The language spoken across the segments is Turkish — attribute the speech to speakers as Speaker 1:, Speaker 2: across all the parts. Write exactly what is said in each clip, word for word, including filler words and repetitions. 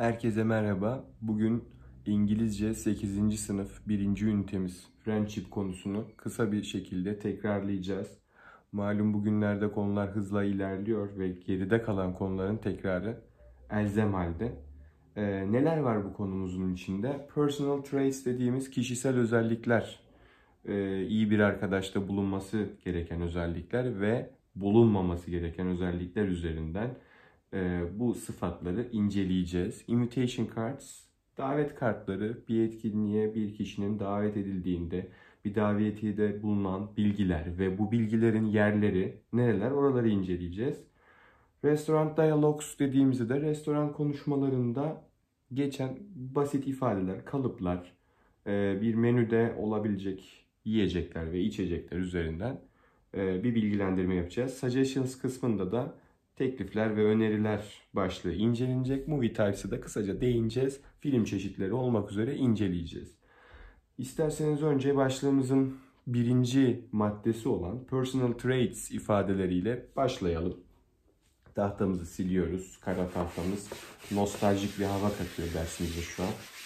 Speaker 1: Herkese merhaba. Bugün İngilizce sekizinci sınıf birinci ünitemiz friendship konusunu kısa bir şekilde tekrarlayacağız. Malum bugünlerde konular hızla ilerliyor ve geride kalan konuların tekrarı elzem halde. Ee, neler var bu konumuzun içinde? Personal traits dediğimiz kişisel özellikler. Ee, iyi bir arkadaşta bulunması gereken özellikler ve bulunmaması gereken özellikler üzerinden e, bu sıfatları inceleyeceğiz. Invitation cards, davet kartları bir etkinliğe bir kişinin davet edildiğinde bir davetiyede bulunan bilgiler ve bu bilgilerin yerleri nereler, oraları inceleyeceğiz. Restaurant dialogues dediğimizde de restoran konuşmalarında geçen basit ifadeler, kalıplar, e, bir menüde olabilecek yiyecekler ve içecekler üzerinden e, bir bilgilendirme yapacağız. Suggestions kısmında da teklifler ve öneriler başlığı incelenecek. Movie types'ı da kısaca değineceğiz. Film çeşitleri olmak üzere inceleyeceğiz. İsterseniz önce başlığımızın birinci maddesi olan personal traits ifadeleriyle başlayalım. Tahtamızı siliyoruz. Kara tahtamız nostaljik bir hava katıyor dersimize şu an.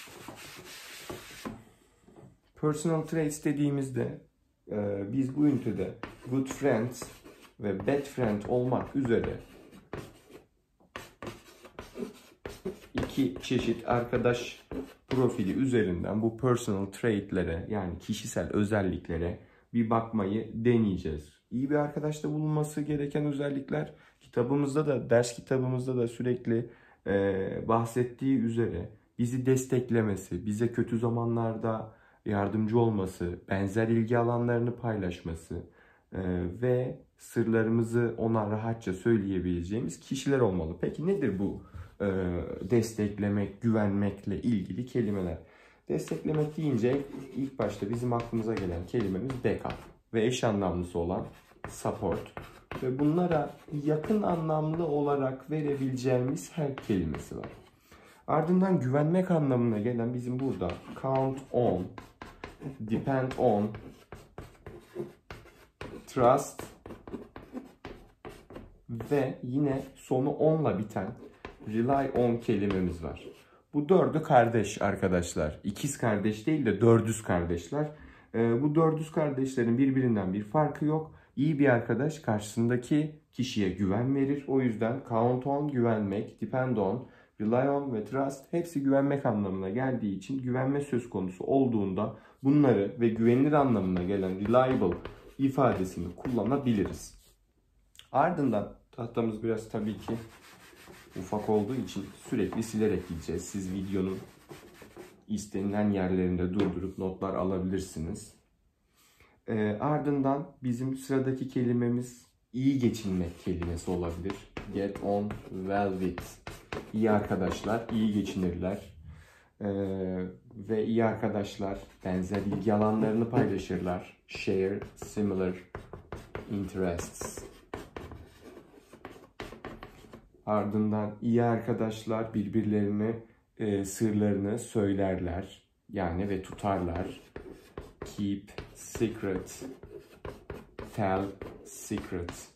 Speaker 1: Personal traits dediğimizde e, biz bu ünitede good friends ve bad friend olmak üzere iki çeşit arkadaş profili üzerinden bu personal trait'lere, yani kişisel özelliklere bir bakmayı deneyeceğiz. İyi bir arkadaşta bulunması gereken özellikler kitabımızda da, ders kitabımızda da sürekli e, bahsettiği üzere bizi desteklemesi, bize kötü zamanlarda yardımcı olması, benzer ilgi alanlarını paylaşması e, ve sırlarımızı ona rahatça söyleyebileceğimiz kişiler olmalı. Peki nedir bu e, desteklemek, güvenmekle ilgili kelimeler? Desteklemek deyince ilk başta bizim aklımıza gelen kelimemiz backup ve eş anlamlısı olan support. Ve bunlara yakın anlamlı olarak verebileceğimiz her kelimesi var. Ardından güvenmek anlamına gelen bizim burada count on, depend on, trust ve yine sonu on'la biten rely on kelimemiz var. Bu dördü kardeş arkadaşlar. İkiz kardeş değil de dördüz kardeşler. Ee, bu dördüz kardeşlerin birbirinden bir farkı yok. İyi bir arkadaş karşısındaki kişiye güven verir. O yüzden count on güvenmek, depend on, rely on ve trust hepsi güvenmek anlamına geldiği için güvenme söz konusu olduğunda bunları ve güvenilir anlamına gelen reliable ifadesini kullanabiliriz. Ardından tahtamız biraz tabii ki ufak olduğu için sürekli silerek gideceğiz. Siz videonun istenilen yerlerinde durdurup notlar alabilirsiniz. E, ardından bizim sıradaki kelimemiz iyi geçinmek kelimesi olabilir. Get on well with. İyi arkadaşlar iyi geçinirler. E, ve iyi arkadaşlar benzer ilgi alanlarını paylaşırlar. Share similar interests. Ardından iyi arkadaşlar birbirlerine e, sırlarını söylerler. Yani ve tutarlar. Keep secret. Tell secret.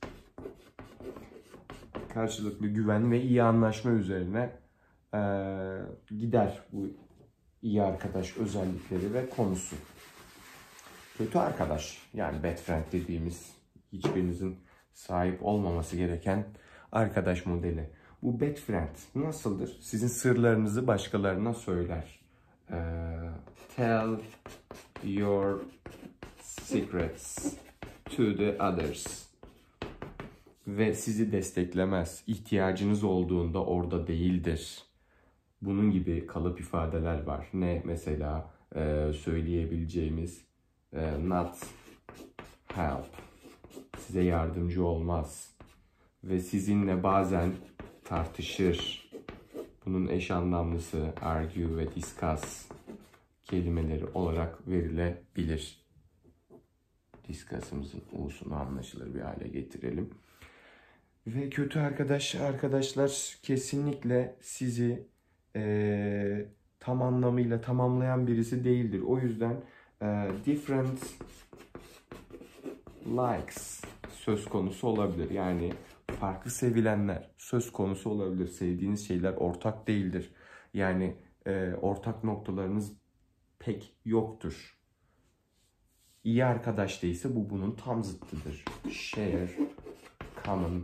Speaker 1: Karşılıklı güven ve iyi anlaşma üzerine e, gider bu iyi arkadaş özellikleri ve konusu. Kötü arkadaş, yani bad friend dediğimiz, hiçbirinizin sahip olmaması gereken arkadaş modeli. Bu bad friend nasıldır? Sizin sırlarınızı başkalarına söyler. Ee, tell your secrets to the others. Ve sizi desteklemez. İhtiyacınız olduğunda orada değildir. Bunun gibi kalıp ifadeler var. Ne mesela e, söyleyebileceğimiz e, not help. Size yardımcı olmaz. Ve sizinle bazen tartışır. Bunun eş anlamlısı argue ve discuss kelimeleri olarak verilebilir. Discuss'ımızın u'sunu anlaşılır bir hale getirelim. Ve kötü arkadaş arkadaşlar kesinlikle sizi e, tam anlamıyla tamamlayan birisi değildir. O yüzden e, different likes söz konusu olabilir. Yani farklı sevilenler söz konusu olabilir. Sevdiğiniz şeyler ortak değildir. Yani e, ortak noktalarınız pek yoktur. İyi arkadaş değilse bu bunun tam zıttıdır. Share, common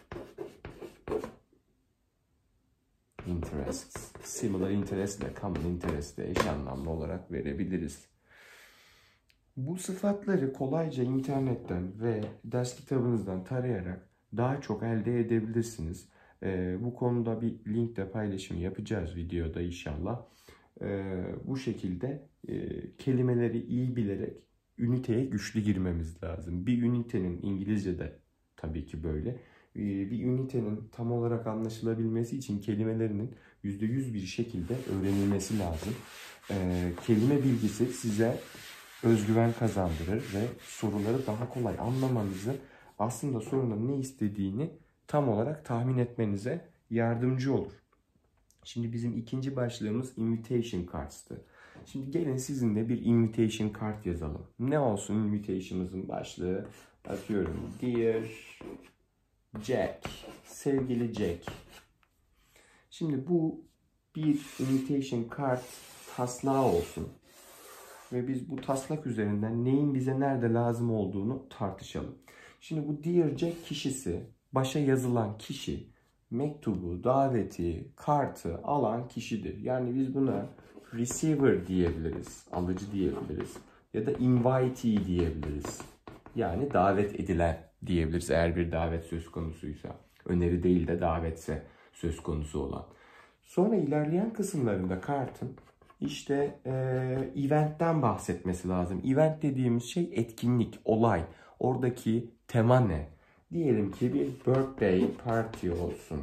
Speaker 1: interests. Similar interest ile common interest de eş anlamlı olarak verebiliriz. Bu sıfatları kolayca internetten ve ders kitabınızdan tarayarak daha çok elde edebilirsiniz. Ee, bu konuda bir linkle paylaşım yapacağız videoda inşallah. Ee, bu şekilde e, kelimeleri iyi bilerek üniteye güçlü girmemiz lazım. Bir ünitenin İngilizce'de tabii ki böyle. Ee, bir ünitenin tam olarak anlaşılabilmesi için kelimelerinin yüzde yüz bir şekilde öğrenilmesi lazım. Ee, kelime bilgisi size özgüven kazandırır ve soruları daha kolay anlamanızı, aslında sorunun ne istediğini tam olarak tahmin etmenize yardımcı olur. Şimdi bizim ikinci başlığımız invitation cards'tı. Şimdi gelin sizinle bir invitation card yazalım. Ne olsun invitation'ımızın başlığı? Atıyorum. Dear Jack. Sevgili Jack. Şimdi bu bir invitation card taslağı olsun. Ve biz bu taslak üzerinden neyin bize nerede lazım olduğunu tartışalım. Şimdi bu Dear Jack kişisi, başa yazılan kişi, mektubu, daveti, kartı alan kişidir. Yani biz buna receiver diyebiliriz, alıcı diyebiliriz. Ya da invitee diyebiliriz. Yani davet edilen diyebiliriz eğer bir davet söz konusuysa. Öneri değil de davetse söz konusu olan. Sonra ilerleyen kısımlarında kartın İşte e, eventten bahsetmesi lazım. Event dediğimiz şey etkinlik, olay. Oradaki tema ne? Diyelim ki bir birthday party olsun.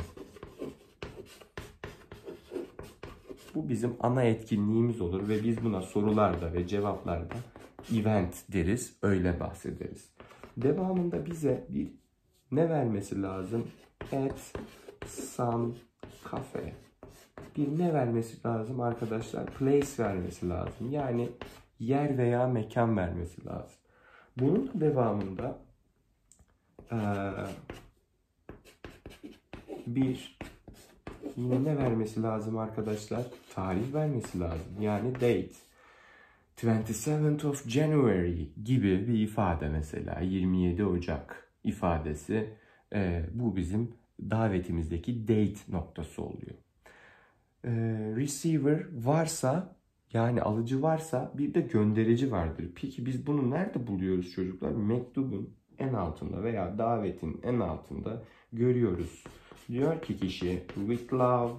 Speaker 1: Bu bizim ana etkinliğimiz olur ve biz buna sorularda ve cevaplarda event deriz, öyle bahsederiz. Devamında bize bir ne vermesi lazım? At some cafe. Bir ne vermesi lazım arkadaşlar? Place vermesi lazım. Yani yer veya mekan vermesi lazım. Bunun devamında ee, bir yine ne vermesi lazım arkadaşlar? Tarih vermesi lazım. Yani date. yirmi yedi of January gibi bir ifade mesela. yirmi yedi Ocak ifadesi. Ee, bu bizim davetimizdeki date noktası oluyor. Ee, receiver varsa, yani alıcı varsa bir de gönderici vardır. Peki biz bunu nerede buluyoruz çocuklar? Mektubun en altında veya davetin en altında görüyoruz. Diyor ki kişi with love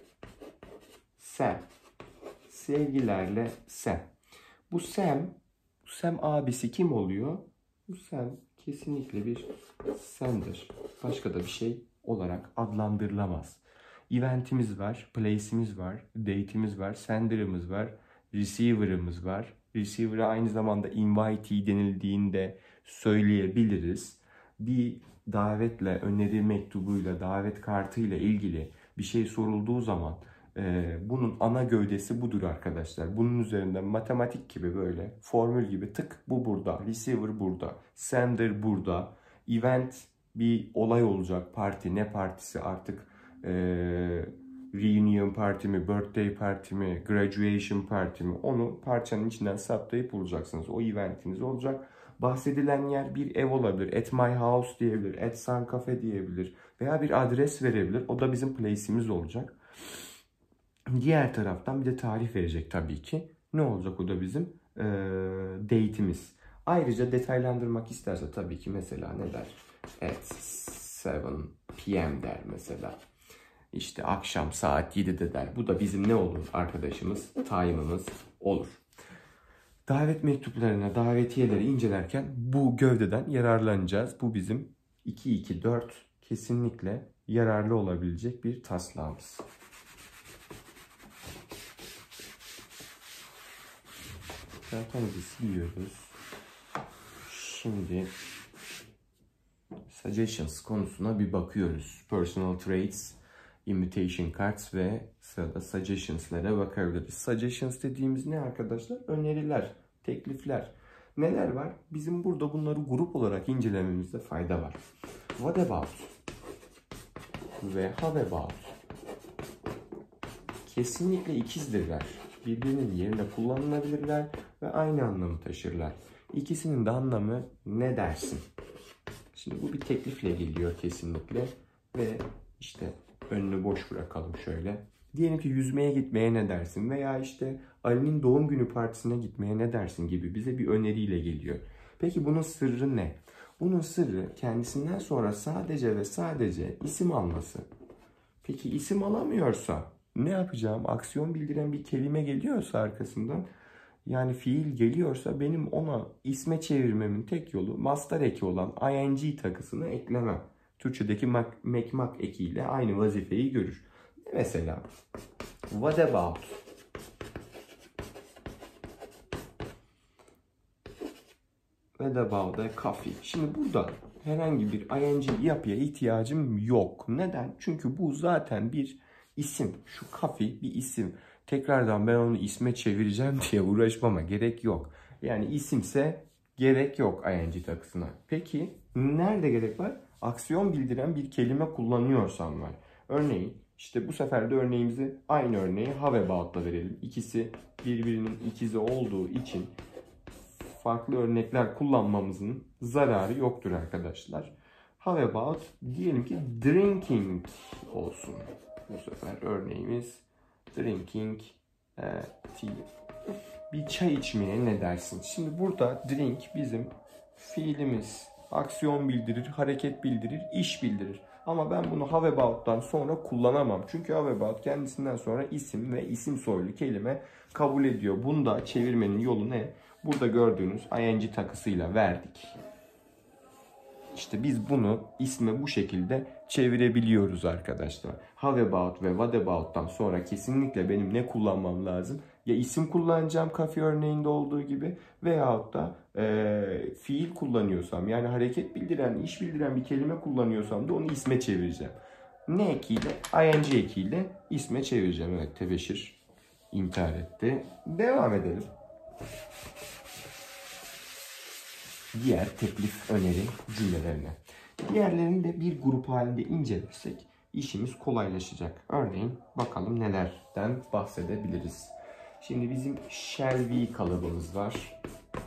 Speaker 1: Sam. Sevgilerle Sam. Bu Sam, bu Sam abisi kim oluyor? Bu Sam kesinlikle bir sender. Başka da bir şey olarak adlandırılamaz. Eventimiz var, place'imiz var, date'imiz var, sender'ımız var, receiver'ımız var. Receiver'a aynı zamanda invitee denildiğinde söyleyebiliriz. Bir davetle, öneri mektubuyla, davet kartıyla ilgili bir şey sorulduğu zaman e, bunun ana gövdesi budur arkadaşlar. Bunun üzerinden matematik gibi böyle formül gibi tık bu burada, receiver burada, sender burada, event bir olay olacak, parti ne partisi artık e, reunion parti mi, birthday parti mi, graduation parti mi onu parçanın içinden saptayıp bulacaksınız. O eventiniz olacak. Bahsedilen yer bir ev olabilir. At my house diyebilir. At some cafe diyebilir. Veya bir adres verebilir. O da bizim place'imiz olacak. Diğer taraftan bir de tarih verecek tabii ki. Ne olacak o da bizim e, date'imiz. Ayrıca detaylandırmak isterse tabii ki mesela ne der? At seven p m der mesela. İşte akşam saat yedide der. Bu da bizim ne olur arkadaşımız? Time'ımız olur. Davet mektuplarına, davetiyeleri incelerken bu gövdeden yararlanacağız. Bu bizim iki iki dört kesinlikle yararlı olabilecek bir taslağımız. Zatenimizi siliyoruz. Şimdi suggestions konusuna bir bakıyoruz. Personal traits, invitation cards ve sırada suggestions'lara bakabiliriz. Suggestions dediğimiz ne arkadaşlar? Öneriler, teklifler. Neler var? Bizim burada bunları grup olarak incelememizde fayda var. What about? Ve how about? kesinlikle ikizdirler. Birbirinin yerine kullanılabilirler ve aynı anlamı taşırlar. İkisinin de anlamı ne dersin? Şimdi bu bir teklifle geliyor kesinlikle ve işte önünü boş bırakalım şöyle. Diyelim ki yüzmeye gitmeye ne dersin? Veya işte Ali'nin doğum günü partisine gitmeye ne dersin gibi bize bir öneriyle geliyor. Peki bunun sırrı ne? Bunun sırrı kendisinden sonra sadece ve sadece isim alması. Peki isim alamıyorsa ne yapacağım? Aksiyon bildiren bir kelime geliyorsa arkasından, yani fiil geliyorsa benim ona isme çevirmemin tek yolu mastar eki olan ing takısını eklemem. Türkçedeki mak, mekmak ekiyle aynı vazifeyi görür. Mesela what about? What about a coffee? Şimdi burada herhangi bir ing yapıya ihtiyacım yok. Neden? Çünkü bu zaten bir isim. Şu coffee bir isim. Tekrardan ben onu isme çevireceğim diye uğraşmama gerek yok. Yani isimse gerek yok ing takısına. Peki nerede gerek var? Aksiyon bildiren bir kelime kullanıyorsam var. Örneğin işte bu sefer de örneğimizi aynı örneği have about'la verelim. İkisi birbirinin ikizi olduğu için farklı örnekler kullanmamızın zararı yoktur arkadaşlar. Have about diyelim ki drinking olsun. Bu sefer örneğimiz drinking e, tea. Bir çay içmeye ne dersin? Şimdi burada drink bizim fiilimiz. Aksiyon bildirir, hareket bildirir, iş bildirir. Ama ben bunu have about'tan sonra kullanamam. Çünkü have about kendisinden sonra isim ve isim soylu kelime kabul ediyor. Bunu da çevirmenin yolu ne? Burada gördüğünüz ing takısıyla verdik. İşte biz bunu isme bu şekilde çevirebiliyoruz arkadaşlar. Have about ve what about'tan sonra kesinlikle benim ne kullanmam lazım? Ya isim kullanacağım kafe örneğinde olduğu gibi veyahut da e, fiil kullanıyorsam, yani hareket bildiren, iş bildiren bir kelime kullanıyorsam da onu isme çevireceğim. Ne ekiyle? ing ekiyle isme çevireceğim. Evet, tebeşir intihar etti. Devam edelim. Diğer teklif, öneri cümlelerine. Diğerlerini de bir grup halinde incelersek işimiz kolaylaşacak. Örneğin bakalım nelerden bahsedebiliriz. Şimdi bizim shall we kalıbımız var.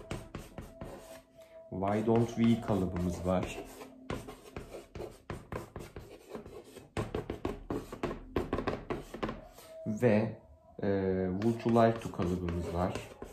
Speaker 1: Why don't we kalıbımız var. Ve e, would you like to kalıbımız var.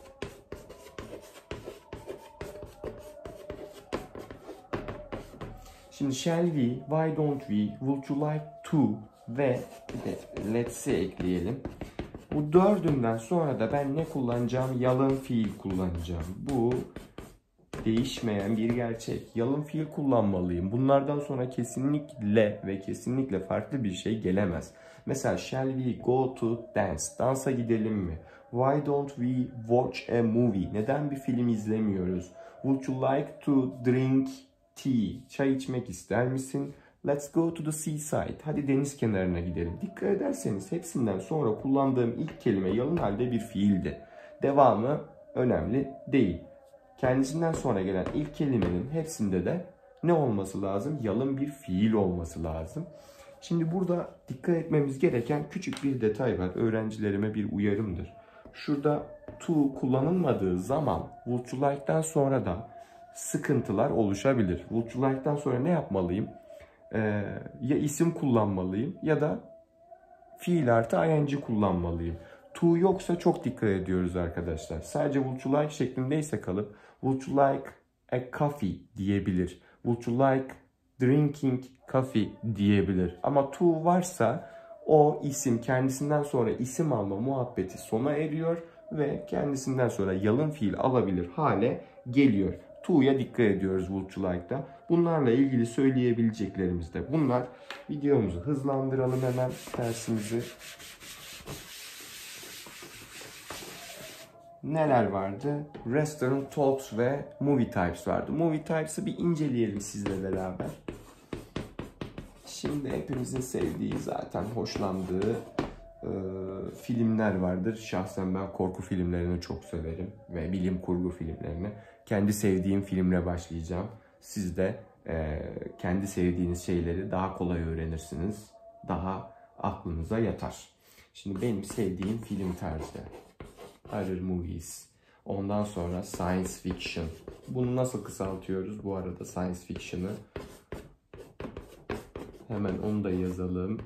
Speaker 1: Şimdi shall we, why don't we, would you like to ve let's say ekleyelim. Bu dördünden sonra da ben ne kullanacağım? Yalın fiil kullanacağım. Bu değişmeyen bir gerçek. Yalın fiil kullanmalıyım. Bunlardan sonra kesinlikle ve kesinlikle farklı bir şey gelemez. Mesela shall we go to dance? Dansa gidelim mi? Why don't we watch a movie? Neden bir film izlemiyoruz? Would you like to drink tea? Çay içmek ister misin? Let's go to the seaside. Hadi deniz kenarına gidelim. Dikkat ederseniz hepsinden sonra kullandığım ilk kelime yalın halde bir fiildi. Devamı önemli değil. Kendisinden sonra gelen ilk kelimenin hepsinde de ne olması lazım? Yalın bir fiil olması lazım. Şimdi burada dikkat etmemiz gereken küçük bir detay var. Öğrencilerime bir uyarımdır. Şurada to kullanılmadığı zaman would you like'dan sonra da sıkıntılar oluşabilir. Would you like'dan sonra ne yapmalıyım? Ee, ya isim kullanmalıyım ya da fiil artı ing kullanmalıyım. To yoksa çok dikkat ediyoruz arkadaşlar. Sadece would you like şeklindeyse kalıp would you like a coffee diyebilir. Would you like drinking coffee diyebilir. Ama to varsa o isim kendisinden sonra isim alma muhabbeti sona eriyor ve kendisinden sonra yalın fiil alabilir hale geliyor. To'ya dikkat ediyoruz would you like'da. Bunlarla ilgili söyleyebileceklerimiz de bunlar. Videomuzu hızlandıralım hemen dersimizi. Neler vardı? Restaurant Talks ve Movie Types vardı. Movie Types'ı bir inceleyelim sizle beraber. Şimdi hepimizin sevdiği, zaten hoşlandığı e, filmler vardır. Şahsen ben korku filmlerini çok severim ve bilim kurgu filmlerini. Kendi sevdiğim filmle başlayacağım. Siz de e, kendi sevdiğiniz şeyleri daha kolay öğrenirsiniz. Daha aklınıza yatar. Şimdi benim sevdiğim film tarzı horror movies. Ondan sonra science fiction. Bunu nasıl kısaltıyoruz bu arada science fiction'ı? Hemen onu da yazalım.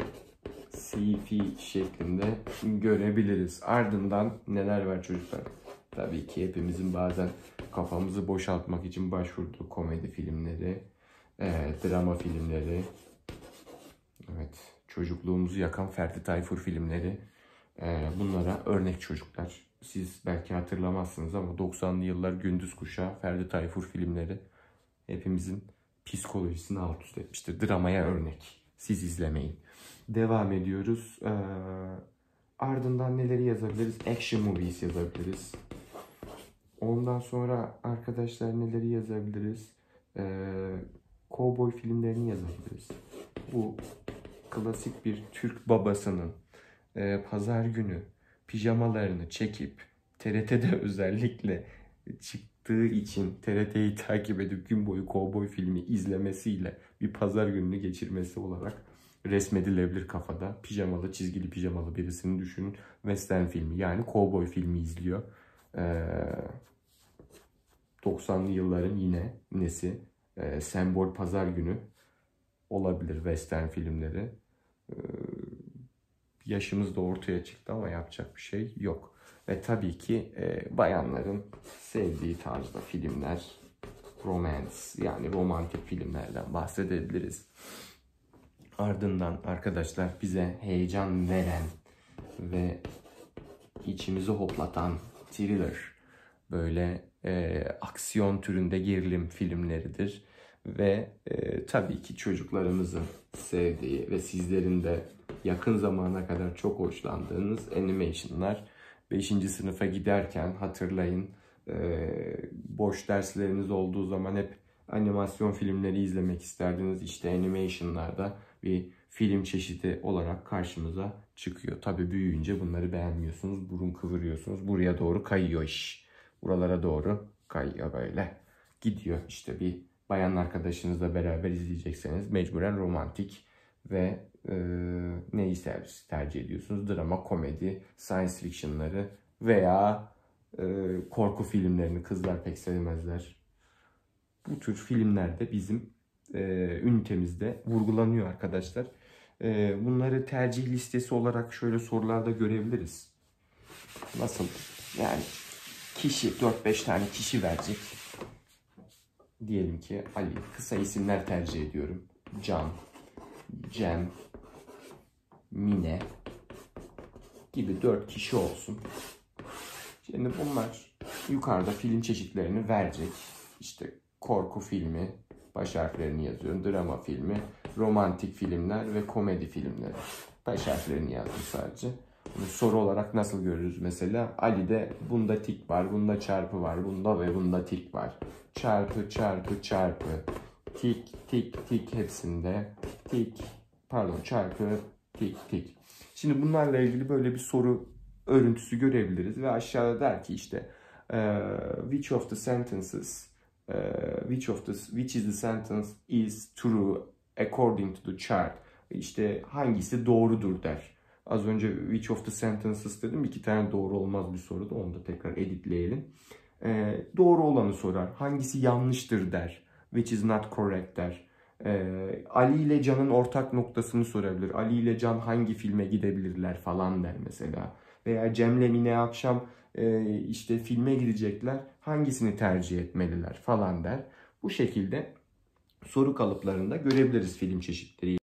Speaker 1: Sci-fi şeklinde görebiliriz. Ardından neler var çocuklar? Tabii ki hepimizin bazen kafamızı boşaltmak için başvurduğu komedi filmleri, e, drama filmleri, evet, çocukluğumuzu yakan Ferdi Tayfur filmleri. E, bunlara örnek çocuklar. Siz belki hatırlamazsınız ama doksanlı yıllar gündüz kuşağı Ferdi Tayfur filmleri hepimizin psikolojisini alt üst etmiştir. Dramaya örnek. Siz izlemeyin. Devam ediyoruz. Ee, ardından neleri yazabiliriz? Action movies yazabiliriz. Ondan sonra arkadaşlar neleri yazabiliriz? Ee, Cowboy filmlerini yazabiliriz. Bu klasik bir Türk babasının e, pazar günü pijamalarını çekip T R T'de özellikle çıktığı için T R T'yi takip edip gün boyu Cowboy filmi izlemesiyle bir pazar gününü geçirmesi olarak resmedilebilir kafada. Pijamalı, çizgili pijamalı birisini düşünün. Western filmi, yani Cowboy filmi izliyor. Ee, doksanlı yılların yine nesi? Ee, sembol pazar günü olabilir Western filmleri. Ee, yaşımız da ortaya çıktı ama yapacak bir şey yok. Ve tabii ki e, bayanların sevdiği tarzda filmler, romance, yani romantik filmlerden bahsedebiliriz. Ardından arkadaşlar bize heyecan veren ve içimizi hoplatan thriller, böyle e, aksiyon türünde gerilim filmleridir. Ve e, tabii ki çocuklarımızın sevdiği ve sizlerin de yakın zamana kadar çok hoşlandığınız animationlar. beşinci sınıfa giderken hatırlayın, e, boş dersleriniz olduğu zaman hep animasyon filmleri izlemek isterdiniz. İşte animationlarda bir film çeşidi olarak karşımıza çıkıyor. Tabii büyüyünce bunları beğenmiyorsunuz, burun kıvırıyorsunuz. Buraya doğru kayıyor iş. Buralara doğru kayıyor böyle. Gidiyor işte, bir bayan arkadaşınızla beraber izleyecekseniz mecburen romantik ve e, neyi tercih ediyorsunuz? Drama, komedi, science fiction'ları veya e, korku filmlerini kızlar pek sevmezler. Bu tür filmlerde bizim e, ünitemizde vurgulanıyor arkadaşlar. E, bunları tercih listesi olarak şöyle sorularda görebiliriz. Nasıl? Yani kişi, dört beş tane kişi verecek. Diyelim ki Ali, kısa isimler tercih ediyorum. Can, Cem, Mine gibi dört kişi olsun. Şimdi bunlar yukarıda film çeşitlerini verecek. İşte korku filmi, baş harflerini yazıyorum. Drama filmi, romantik filmler ve komedi filmleri. Baş harflerini yazdım sadece. Bunu soru olarak nasıl görürüz mesela? Ali'de bunda tik var, bunda çarpı var, bunda ve bunda tik var. Çarpı, çarpı, çarpı. Tik, tik, tik hepsinde. Tik, pardon çarpı, tik, tik. Şimdi bunlarla ilgili böyle bir soru örüntüsü görebiliriz ve aşağıda der ki işte uh, which of the sentences uh, which of the which is the sentence is true according to the chart. İşte hangisi doğrudur der. Az önce which of the sentences dedim. İki tane doğru olmaz bir soruda. Onu da tekrar editleyelim. Ee, doğru olanı sorar. Hangisi yanlıştır der. Which is not correct der. Ee, Ali ile Can'ın ortak noktasını sorabilir. Ali ile Can hangi filme gidebilirler falan der mesela. Veya Cem'le Mine akşam e, işte filme gidecekler. Hangisini tercih etmeliler falan der. Bu şekilde soru kalıplarında görebiliriz film çeşitleri.